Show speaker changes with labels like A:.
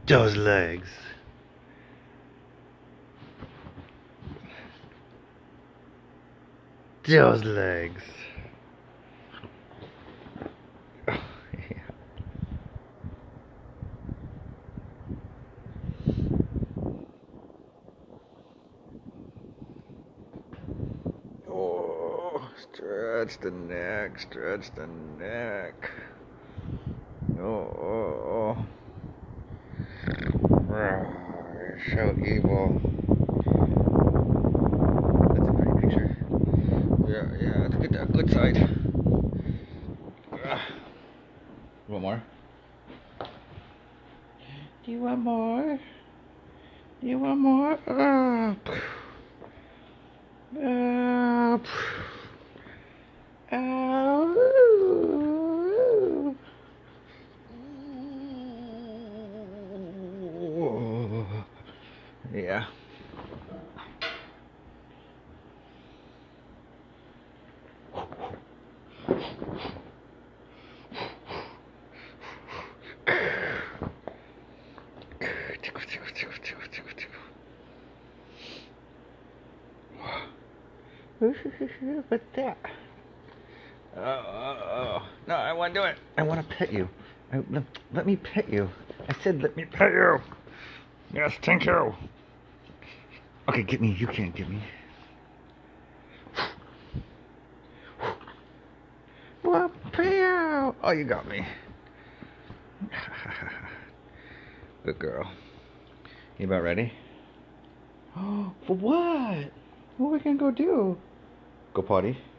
A: Those legs. Those legs. Oh, yeah. Oh, stretch the neck, stretch the neck. Oh, you're so evil. That's a pretty picture. Yeah, let's get that good side. You want more? Do you want more? Do you want more? Yeah. What's that? Oh. No, I want to do it. I want to pet you. Let me pet you. I said let me pet you. Yes, thank you. Okay, get me. You can't get me. Well, pet. Oh, you got me. Good girl. You about ready? Oh, for what? What are we gonna go do? Go potty?